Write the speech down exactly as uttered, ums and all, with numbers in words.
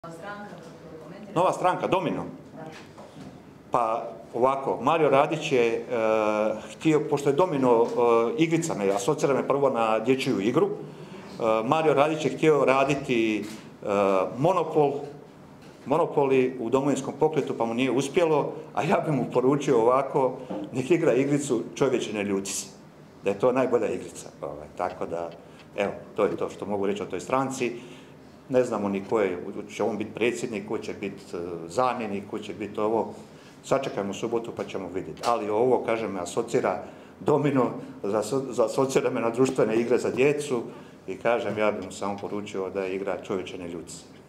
Nova stranka, Domino. Pa ovako, Mario Radić je uh, htio, pošto je Domino uh, igrica, me asocira me prvo na dječju igru, uh, Mario Radić je htio raditi uh, monopol, monopoli u Domovinskom pokretu, pa mu nije uspjelo, a ja bi mu poručio ovako, nek igra igricu Čovječe, ne ljuti se. Da je to najbolja igrica. Ovaj, tako da, evo, to je to što mogu reći o toj stranci. Ne znamo ni ko je, će on biti predsjednik, ko će biti zamjenik, ko će biti ovo. Sačekajmo subotu pa ćemo vidjeti. Ali ovo, kažem, me asocira Domino, asocira me na društvene igre za djecu i kažem, ja bih mu samo poručio da je igra Čovječe, ne ljuti se.